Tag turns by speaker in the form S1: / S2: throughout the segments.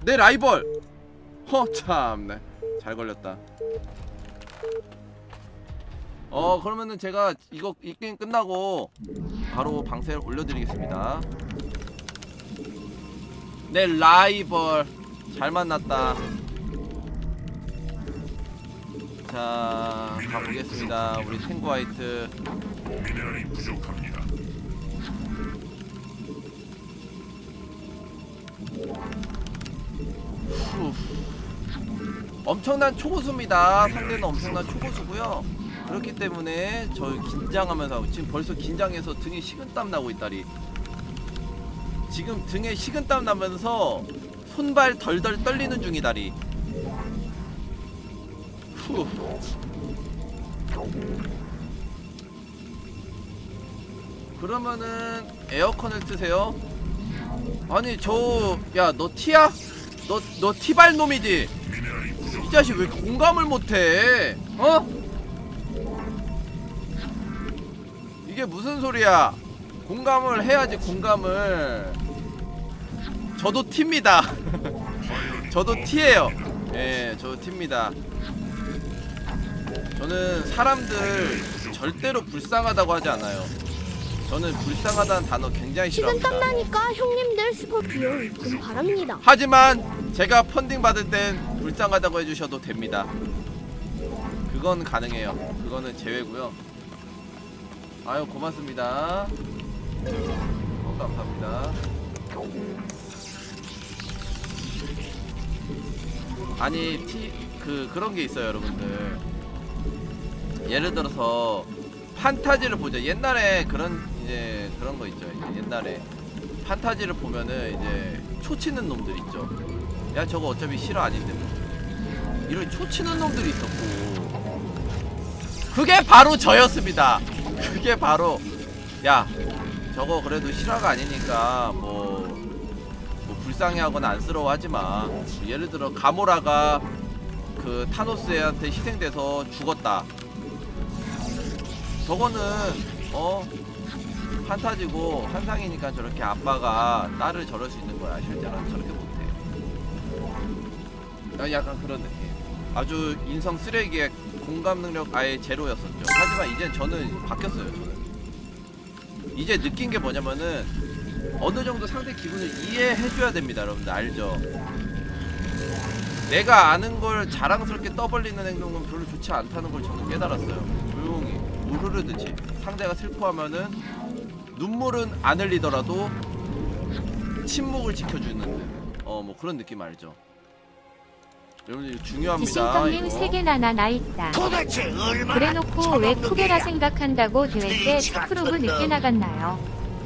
S1: 내 라이벌. 참네. 잘 걸렸다. 그러면은 제가 이 게임 끝나고 바로 방세를 올려드리겠습니다. 내 라이벌 잘 만났다. 자, 가보겠습니다. 우리 탱고 화이트.
S2: 미네랄이 부족합니다.
S1: 엄청난 초고수입니다. 상대는 엄청난 초고수고요. 그렇기 때문에 저 긴장하면서 지금 벌써 긴장해서 등에 식은땀 나고 있다리. 지금 등에 식은땀 나면서 손발 덜덜 떨리는 중이다리. 후. 그러면은 에어컨을 트세요. 아니 야 너 티야? 너 티발놈이지? 이 자식 왜 공감을 못해? 이게 무슨 소리야? 공감을 해야지. 공감을. 저도 티입니다. 저도 티예요. 예, 저도 티입니다. 저는 사람들 절대로 불쌍하다고 하지 않아요. 저는 불쌍하다는 단어 굉장히 싫어합니다.
S3: 식은땀 나니까 형님들 스코피오 입금 바랍니다.
S1: 하지만 제가 펀딩 받을 땐 불쌍하다고 해주셔도 됩니다. 그건 가능해요. 그거는 제외고요. 아유 고맙습니다. 감사합니다. 아니 그런 게 있어요 여러분들. 예를 들어서 판타지를 보죠. 옛날에 그런 거 있죠. 이제 옛날에 판타지를 보면은 이제 초치는 놈들 있죠. 야 저거 어차피 실화 아닌데 뭐. 이런 초치는 놈들이 있었고, 그게 바로 저였습니다. 그게 바로 야 저거 그래도 실화가 아니니까 뭐 불쌍해하거나 안쓰러워하지마. 예를 들어 가모라가 그 타노스한테 희생돼서 죽었다. 저거는 판타지고 환상이니까 저렇게 아빠가 딸을 저럴 수 있는 거야. 실제로는 저렇게 못해. 약간 그런 느낌. 아주 인성 쓰레기에 공감 능력 아예 제로였었죠. 하지만 이젠 저는 바뀌었어요. 저는 이제 느낀 게 뭐냐면은 어느 정도 상대 기분을 이해해줘야 됩니다. 여러분들 알죠? 내가 아는 걸 자랑스럽게 떠벌리는 행동은 별로 좋지 않다는 걸 저는 깨달았어요. 조용히 물 흐르듯이 상대가 슬퍼하면은 눈물은 안 흘리더라도 침묵을 지켜주는 뭐 그런 느낌 알죠? 여러분들 이거 중요합니다.
S4: 지신성님 세계나나 나있다. 그래놓고 왜 쿠베라 생각한다고 대회 때 스크루브 늦게 나갔나요?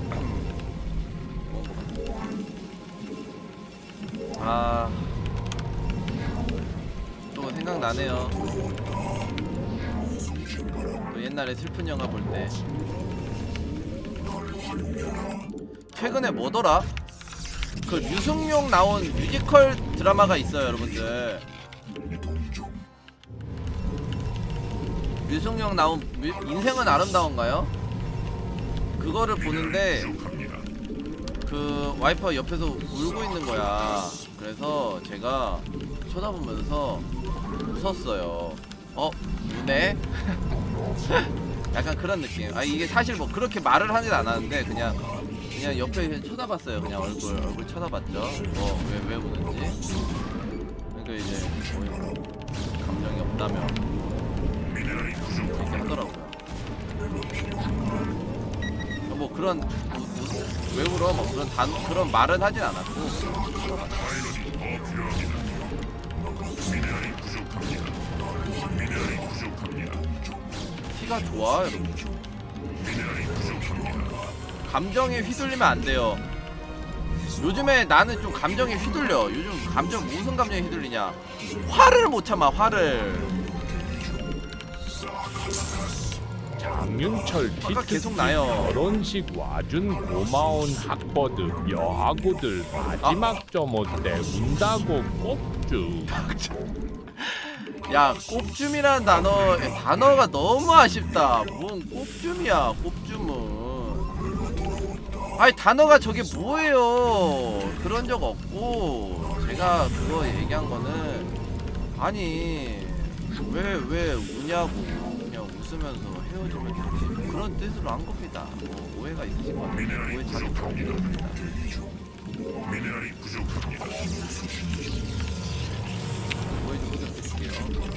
S1: 또 생각나네요. 또 옛날에 슬픈 영화 볼 때. 최근에 뭐더라? 그 류승룡 나온 뮤지컬 드라마가 있어요 여러분들. 류승룡 나온 인생은 아름다운가요? 그거를 보는데 그 와이프가 옆에서 울고 있는 거야. 그래서 제가 쳐다보면서 웃었어요. 우네? 약간 그런 느낌. 이게 사실 뭐 그렇게 말을 하진 않았는데 그냥 옆에 그냥 쳐다봤어요. 그냥 얼굴 쳐다봤죠. 왜 우는지. 그러니까 이제 뭐 감정이 없다며 이렇게 하더라고요. 뭐 그런 왜 울어? 뭐 그런 말은 하진 않았고. 티가 좋아 여러분. 감정에 휘둘리면 안 돼요. 요즘에 나는 좀 감정에 휘둘려. 요즘 무슨 감정에 휘둘리냐? 화를 못 참아. 화를.
S5: 장윤철
S1: 계속 나요.
S5: 결혼식 와준 고마운 학버드 여하고들 마지막 점호 때 운다고 꼽주.
S1: 야 꼽줌이라는 단어가 너무 아쉽다. 뭔 꼽줌이야. 꼽줌은 단어가 저게 뭐예요. 그런 적 없고. 제가 그거 얘기한 거는 아니 왜 우냐고 그냥 웃으면서 헤어지면 되지 그런 뜻으로 한 겁니다. 뭐 오해가 있으신 것 같아요. 오해 잘 부탁드립니다.
S2: 미네랄이 부족합니다.
S1: 오해 좀 부탁드릴게요.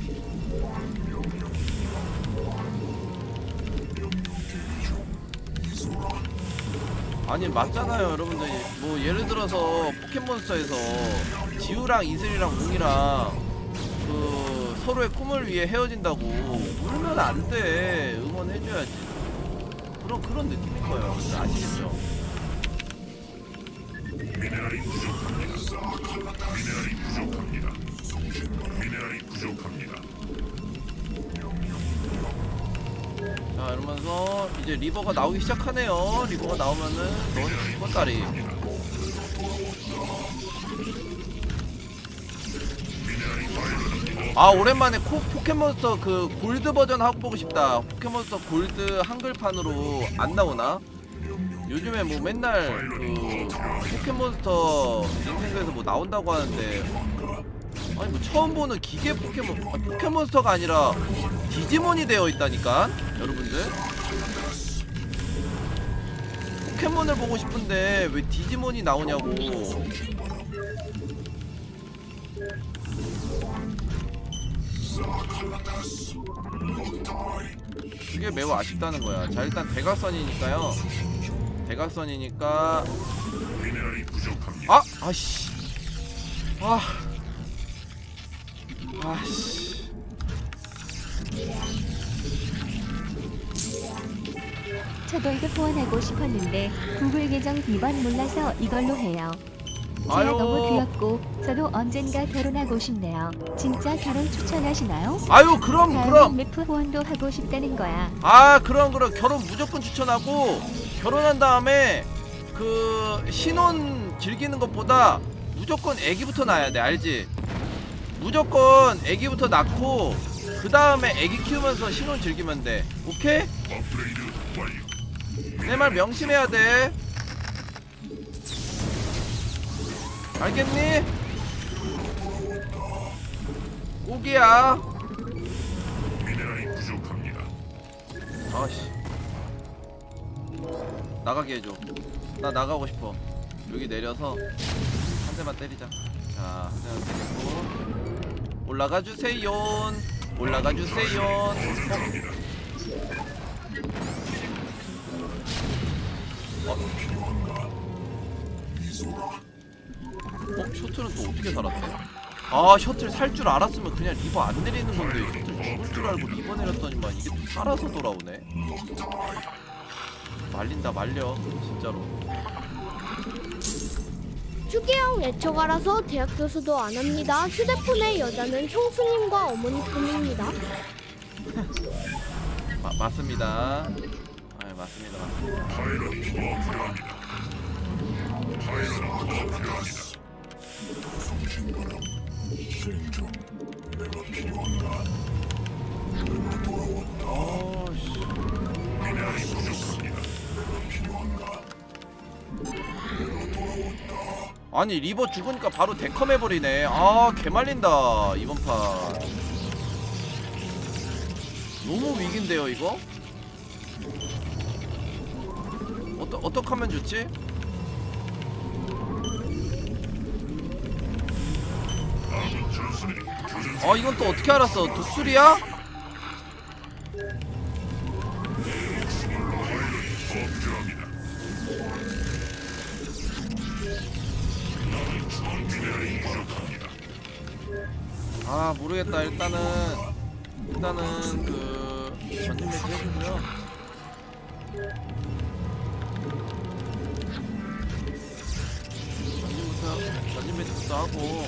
S1: 아니 맞잖아요 여러분들. 뭐 예를 들어서 포켓몬스터에서 지우랑 이슬이랑 웅이랑 그 서로의 꿈을 위해 헤어진다고 울면 안돼. 응원해줘야지. 그런 느낌인 거예요. 아시겠죠?
S2: 미네랄이 부족합니다. 미네랄이 부족합니다. 미네랄이 부족합니다.
S1: 자 이러면서 이제 리버가 나오기 시작하네요. 리버가 나오면은 넌 죽었다리. 아 오랜만에 포켓몬스터 그 골드 버전 하고 보고 싶다. 포켓몬스터 골드 한글판으로 안 나오나? 요즘에 뭐 맨날 그 포켓몬스터 닌텐도에서 뭐 나온다고 하는데 아니 뭐 처음 보는 기계 포켓몬스터가 아니라 디지몬이 되어 있다니까 여러분들. 포켓몬을 보고 싶은데 왜 디지몬이 나오냐고. 그게 매우 아쉽다는 거야. 자 일단 대각선이니까요. 대각선이니까
S2: 미네랄이 부족합니다.
S1: 아씨 아씨
S6: 저도 이거 후원하고 싶었는데 구글 계정 비번 몰라서 이걸로 해요. 제가
S1: 아유.
S6: 너무 귀엽고 저도 언젠가 결혼하고 싶네요. 진짜 결혼 추천하시나요?
S1: 아유 그럼
S6: 다음엔 매프 후원도 하고 싶다는 거야.
S1: 그럼 결혼 무조건 추천하고 결혼한 다음에 그 신혼 즐기는 것보다 무조건 애기부터 낳아야 돼. 알지? 무조건 애기부터 낳고 그 다음에 애기 키우면서 신혼 즐기면 돼. 오케이?
S2: 업그레이드 완료.
S1: 내 말 명심해야 돼. 알겠니? 꼭이야.
S2: 미네랄이 부족합니다.
S1: 아씨 나가게 해줘. 나 나가고 싶어. 여기 내려서 한 대만 때리자. 자, 한 대만 때리고 올라가 주세요. 올라가 주세요. 셔틀은 또 어떻게 살았대? 셔틀 살 줄 알았으면 그냥 리버 안 내리는 건데 셔틀 죽을 줄 알고 리버 내렸더니만 이게 또 살아서 돌아오네. 말린다 말려 진짜로.
S3: 추기형 애처가라서 대학 교수도 안 합니다. 휴대폰의 여자는 형수님과 어머니뿐입니다.
S1: 맞습니다. 맞습니다.
S2: 파일럿 투어 필요합니다. 파일럿 투어 필요합니다. 미네랄이 부족합니다.
S1: 아니 리버 죽으니까 바로 데컴 해버리네. 개말린다 이번 판. 너무 위기인데요 이거? 어떻게 하면 좋지?
S2: 아군 전술이 교전
S1: 이건 또 어떻게 알았어? 독수리야?
S2: 투어 필요합니다. 미네랄이 부족합니다.
S1: 모르겠다. 일단은 그 전진 매치 해주고요. 전진 매치부터 하고.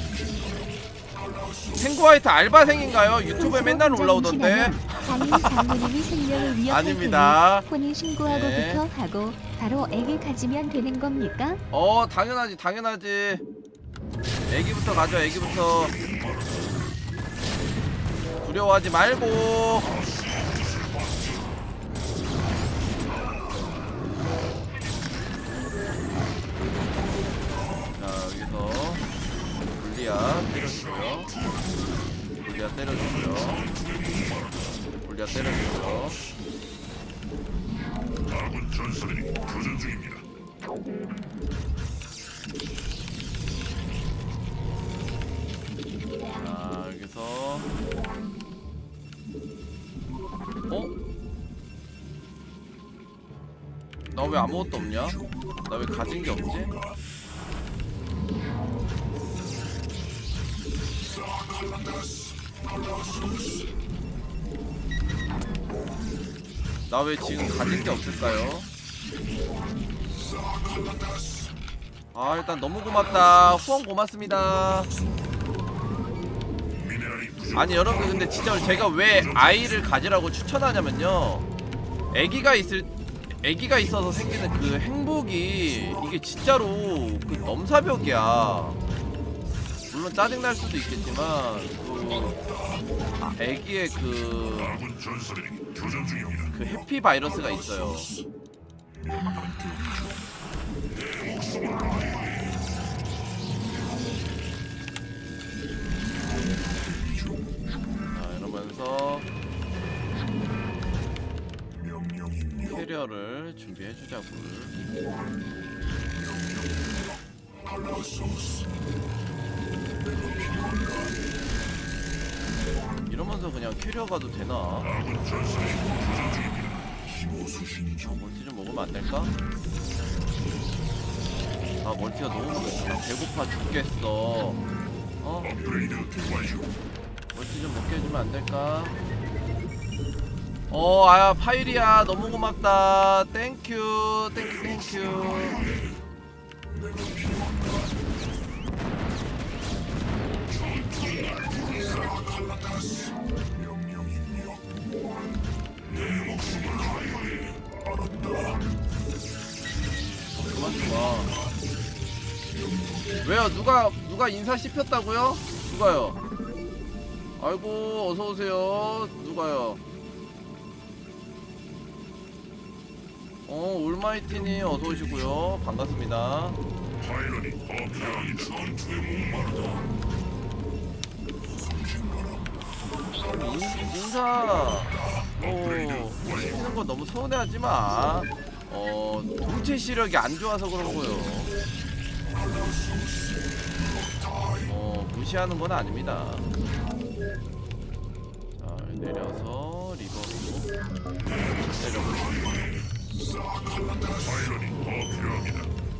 S1: 탱고화이트 알바생인가요? 유튜브에 맨날 올라오던데.
S6: 장인 장모님이 생명을 위협할
S1: 아닙니다.
S6: 테니 혼인 신고하고부터
S1: 네.
S6: 하고 바로 애기 가지면 되는 겁니까?
S1: 당연하지. 애기부터 가져. 애기부터. 두려워하지 말고. 자 여기서 골리앗 때려주고요. 골리앗 때려주고요.
S2: 아군 전사들이 교전 중입니다.
S1: 자, 여기서 나 왜 아무것도 없냐? 나 왜 가진 게 없지? 나 왜 지금 가진 게 없을까요? 아, 일단 너무 고맙다. 후원 고맙습니다.
S2: 미네랄이 부족.
S1: 아니 여러분, 근데 진짜 제가 왜 아이를 가지라고 추천하냐면요, 애기가 있어서 생기는 그 행복이 이게 진짜로 그 넘사벽이야. 물론 짜증날 수도 있겠지만 애기의
S2: 아군 전사들이 교전 중입니다.
S1: 그 해피 바이러스가 있어요. 자, 이러면서 캐리어를 준비해주자고. 이러면서 그냥 캐리어 가도 되나?
S2: 아군 전사들이 교전 중입니다.
S1: 멀티 좀 먹으면 안 될까? 아, 멀티가 너무 먹었어. 나 배고파 죽겠어.
S2: 업그레이드 완료.
S1: 멀티 좀 먹게 해주면 안 될까? 아야, 파일이야. 너무 고맙다. 땡큐. 땡큐. 그만 좋아. 왜요? 누가 인사 씹혔다고요? 누가요? 아이고, 어서오세요. 누가요? 올마이티님 어서오시고요. 반갑습니다.
S2: 파일럿이 업그레이드 전투에 목마르다.
S1: 인사 시키는 거 너무 서운해하지 마. 통치 시력이 안 좋아서 그런 거요. 무시하는 건 아닙니다. 자, 내려서 리버로 내려보고.
S2: 파일럿이 더 필요합니다.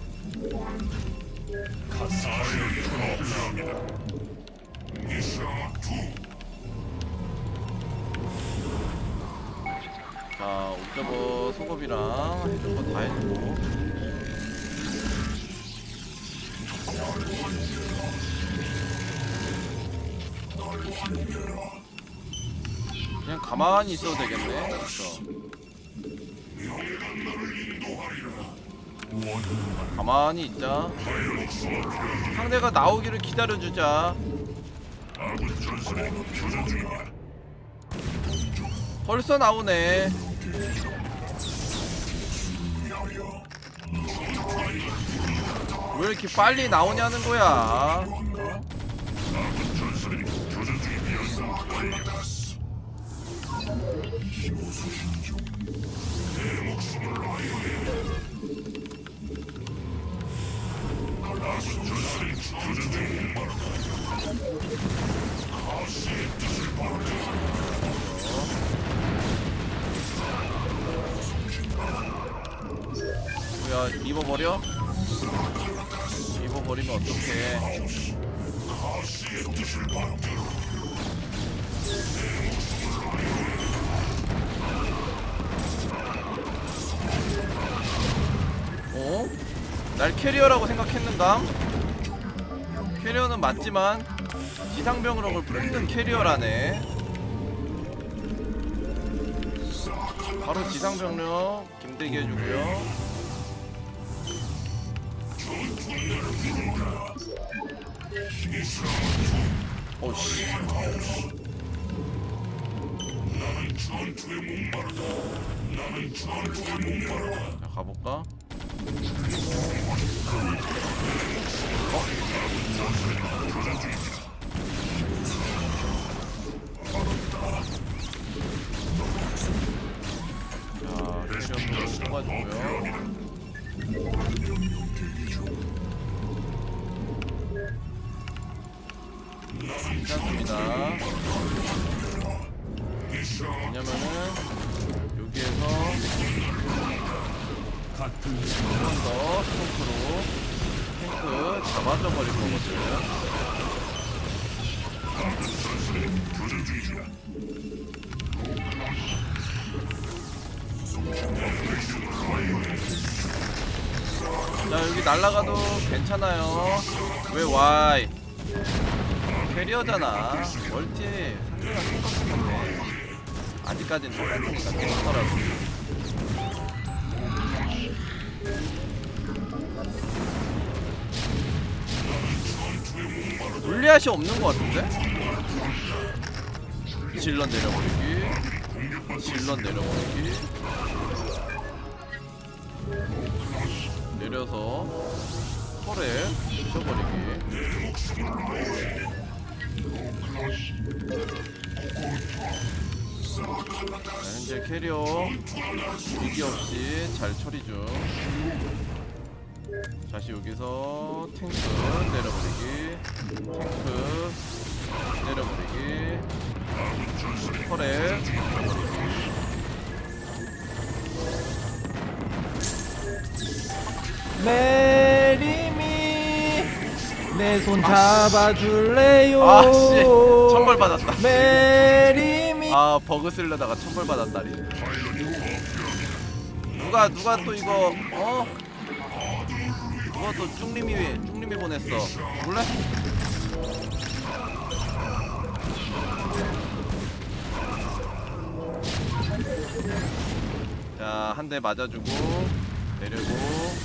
S2: 파일럿이 더 필요합니다. 미션 2.
S1: 자, 옥저버 소급이랑 해준 거 다 해주고. 그냥 가만히 있어도 되겠네. 그렇죠. 가만히 있자. 상대가 나오기를 기다려주자.
S2: 아군 전사들이 교전 중입니다.
S1: 벌써 나오네. 왜 이렇게 빨리 나오냐는 거야.
S2: 아군 전사들이 교전 중입니다. 아군 전사들이 교전 중입니다.
S1: 뭐야, 입어버려? 입어버리면 어떡해. 날 캐리어라고 생각했는감? 캐리어는 맞지만 지상병력을 뽑는 캐리어라네. 바로 지상병력 김대기 해주고요. 오씨. 자, 가볼까? 괜찮습니다. 왜냐면은 여기에서 한 번 더 스토크로 탱크 잡아줘 버릴 거거든. 자, 여기 날아가도 괜찮아요. 왜 와이? 캐리어잖아. 멀티 상대가 똑같은데 아직까지는 똑같으니까 괜찮더라고. 골리앗이 없는 것 같은데? 질럿 내려버리기, 질럿 내려버리기, 내려서 털에 부셔버리기. 자, 현재 캐리어 위기 없이 잘 처리 중. 다시 여기서 탱크 내려버리기, 탱크 내려버리기, 털에 내려버리기.
S7: 메리미 내 손 잡아줄래요.
S1: 아씨, 천벌 받았다.
S7: 메리미.
S1: 아, 버그 쓰려다가 천벌 받았다리. 누가 또 이거 누가 또 쭉님이 보냈어. 몰래? 자, 한 대 맞아주고 내려고.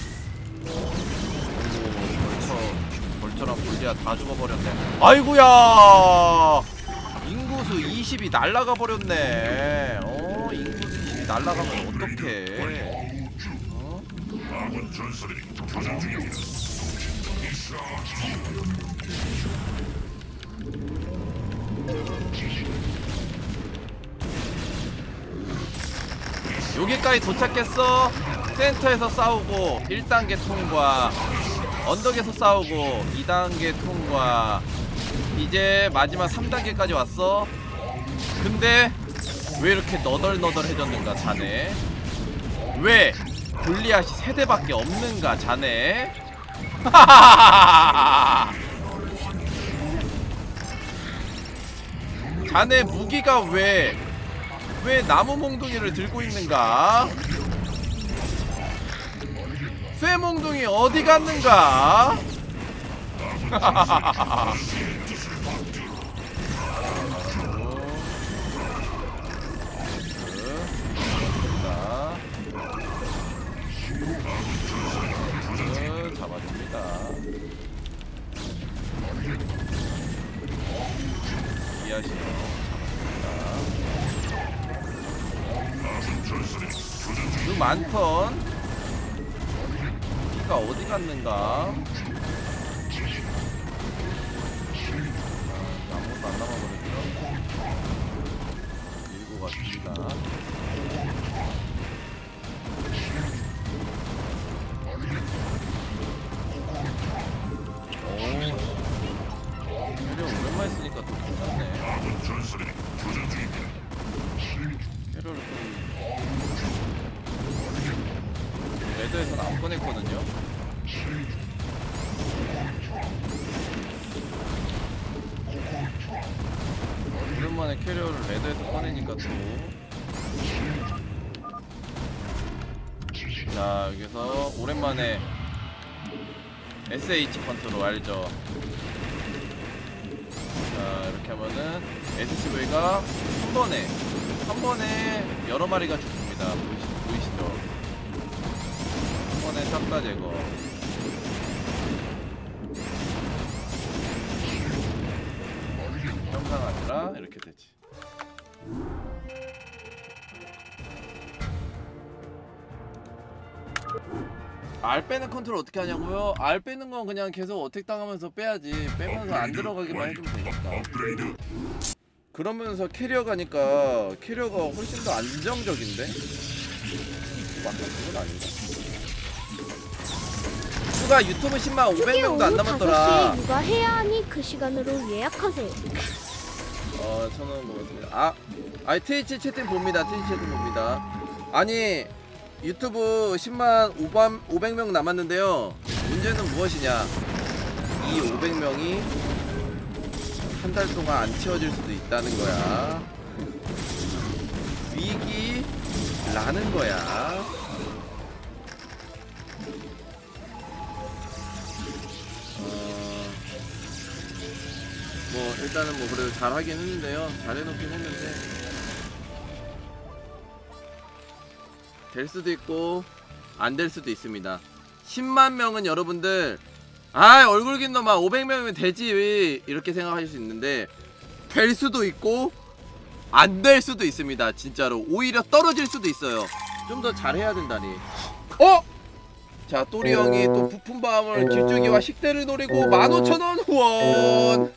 S1: 벌처랑 골리앗 다 죽어버렸네. 아이구야, 인구수 20이 날라가 버렸네. 인구수 20이 날라가면 어떡해.
S2: 아군 전설이 교전 중입니다.
S1: 여기까지 도착했어. 센터에서 싸우고 1단계 통과, 언덕에서 싸우고 2단계 통과, 이제 마지막 3단계까지 왔어. 근데 왜 이렇게 너덜너덜해졌는가 자네? 왜 골리앗이 3대밖에 없는가 자네? 자네 무기가 왜 나무 몽둥이를 들고 있는가? 쇠 몽둥이 어디 갔는가? 잡아줍니다. 이해하시죠? 그 많던 기가 어디 갔는가? 아무것도 안 남아버렸죠? 밀고 갔습니다. 캐리어 오랜만에 쓰니까 또 괜찮네. 캐리어를 좀 레드에서는 안 꺼냈거든요. 오랜만에 캐리어를 레드에서 꺼내니까 또. 자, 여기서 오랜만에 SH 컨트롤 알죠? 자, 이렇게 하면은 SCV가 한 번에 여러 마리가 죽습니다. 보이시죠? 한 번에 싹 다 제거. 평상 아니라 이렇게 되지. 알 빼는 컨트롤 어떻게 하냐고요? 알 빼는 건 그냥 계속 어택 당하면서 빼야지. 빼면서 안 들어가기만 해주면 되니까. 그러면서 캐리어 가니까 캐리어가 훨씬 더 안정적인데? 맞다, 그건 아닌가? 누가 유튜브 10만
S3: 특히
S1: 500명도 안
S3: 오후
S1: 남았더라.
S3: 5시에 육아해야 하니 그 시간으로 예약하세요.
S1: 저는 먹었습니다. 아니 트위치 채팅 봅니다. 트위치 채팅 봅니다. 아니 유튜브 10만 500명 남았는데요. 문제는 무엇이냐? 이 500명이 한 달 동안 안 채워질 수도 있다는 거야. 위기라는 거야. 뭐 일단은 뭐 그래도 잘 하긴 했는데요. 잘 해놓긴 했는데 될 수도 있고 안 될 수도 있습니다. 10만 명은 여러분들 얼굴 긴 놈아 500명이면 되지 이렇게 생각하실 수 있는데 될 수도 있고 안 될 수도 있습니다. 진짜로 오히려 떨어질 수도 있어요. 좀 더 잘해야 된다니. 자 또리 형이 또 부푼 마음을 길쭉이와 식대를 노리고 15,000원 후원.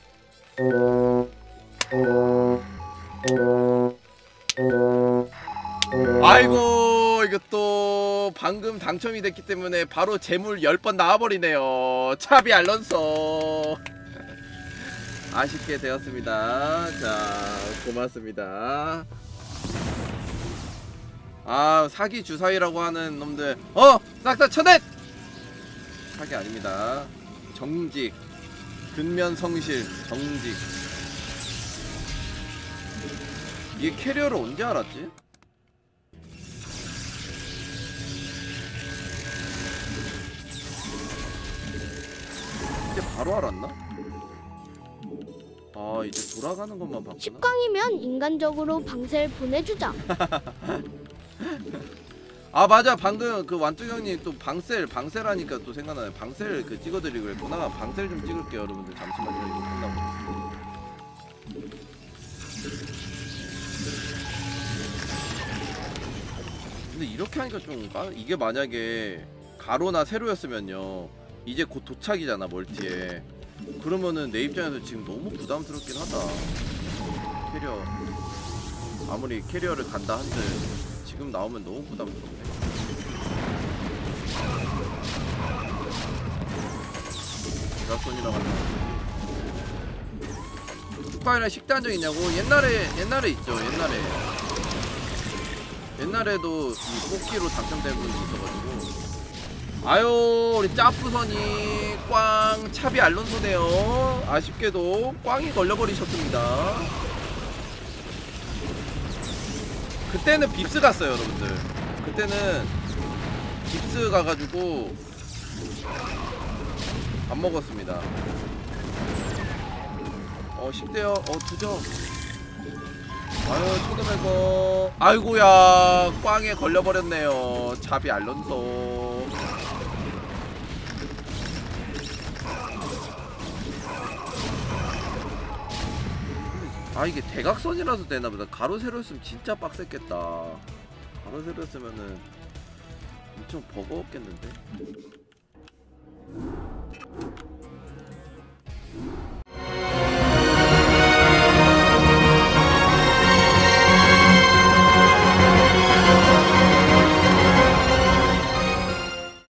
S1: 아이고 이것도 방금 당첨이 됐기 때문에 바로 재물 10번 나와버리네요. 차비 알론소. 아쉽게 되었습니다. 자 고맙습니다. 사기 주사위라고 하는 놈들 싹 다 쳐내! 사기 아닙니다. 정직 근면성실 정직. 이게 캐리어를 언제 알았지? 이제 바로 알았나? 이제 돌아가는 것만 봤구나.
S3: 10강이면 인간적으로 방세를 보내주자.
S1: 맞아 방금 그 완뚜 형님 또 방셀하니까 또 생각나네. 방셀 그 찍어드리고 했구나. 방셀 좀 찍을게요 여러분들. 잠시만요 이거 끝나고. 근데 이렇게 하니까 좀 이게 만약에 가로나 세로였으면요 이제 곧 도착이잖아 멀티에. 그러면은 내 입장에서 지금 너무 부담스럽긴 하다. 캐리어 아무리 캐리어를 간다 한들 지금 나오면 너무 부담스럽네. 대각선이라고 하나. 축구아이랑 식단적 있냐고? 옛날에 있죠. 옛날에도 이 뽑기로 당첨된 분이 있어가지고. 우리 짜프선이 꽝 차비 알론소네요. 아쉽게도 꽝이 걸려버리셨습니다. 그때는 빕스 갔어요 여러분들. 그때는 빕스 가가지고 밥 먹었습니다. 식대요. 두죠. 1,500원. 아이고야 꽝에 걸려버렸네요. 차비 알론소. 이게 대각선이라서 되나보다. 가로 세로였으면 진짜 빡셌겠다. 가로 세로였으면은 엄청 버거웠겠는데.